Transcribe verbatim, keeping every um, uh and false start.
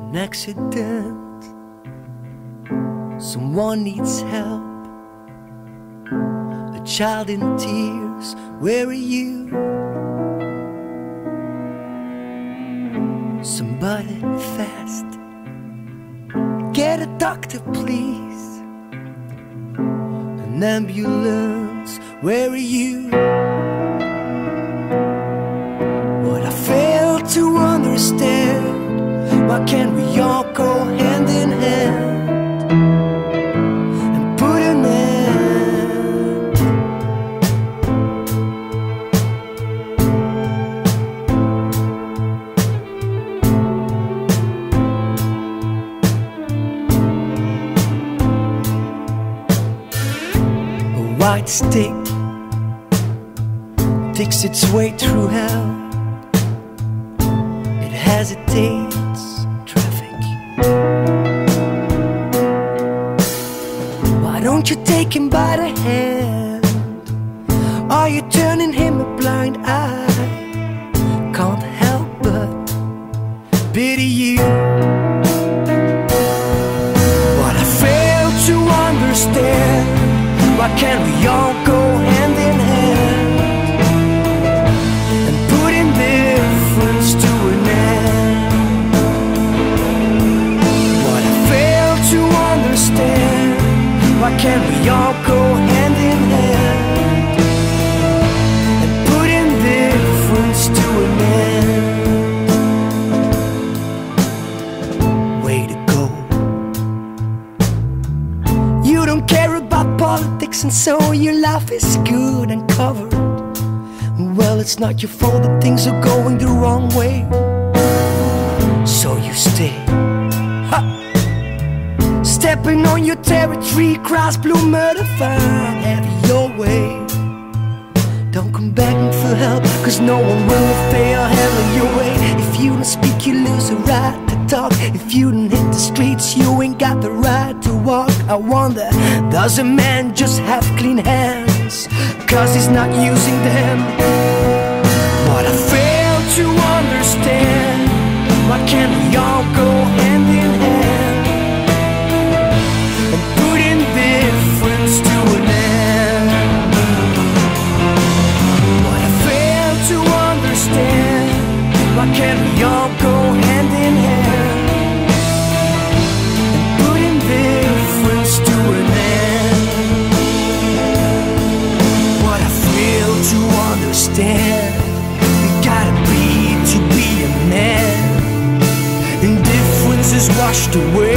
An accident, someone needs help, a child in tears, where are you? Somebody fast, get a doctor please, an ambulance, where are you? What I fail to understand, why can't we all go hand in hand and put an end? A white stick takes its way through hell. It hesitates Why don't you take him by the hand? Are you turning him a blind eye? Can't help but pity you. What I fail to understand, why can't we all go hand in hand and put indifference to an end? What I fail to understand, why can't we all go hand in hand and put indifference to an end? Way to go. You don't care about politics and so your life is good and covered. Well, it's not your fault that things are going the wrong way, so you stay. Ha! Stepping on your territory, cross blue murder, fine, have it your way. Don't come begging for help, cause no one will if they are hella your way. If you don't speak, you lose the right to talk. If you don't hit the streets, you ain't got the right to walk. I wonder, does a man just have clean hands cause he's not using them? What I fail to understand, why can't we all go hand in hand and put indifference to an end? What I fail to understand, why can't we all go hand in hand and put indifference to an end? What I fail to understand, you gotta be to be a man. Indifference is washed away.